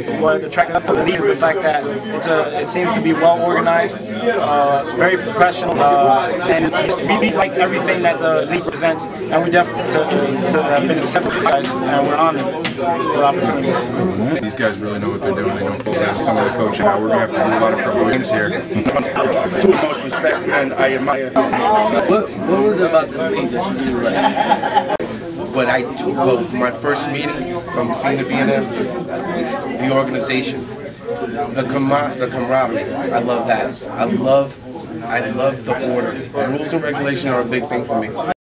What attracted us to the league is the fact that it seems to be well organized, very professional, and we like everything that the league presents, and we definitely to have been accepted by guys, and we're honored for the opportunity. These guys really know what they're doing. They know football. Some of the coaching. Now we're going to have to do a lot of preparations here. To the most respect, and I admire. What was it about this league that you really like? But well, my first meeting from seeing the BNF, the organization, the camaraderie. I love that. I love the order. Rules and regulations are a big thing for me.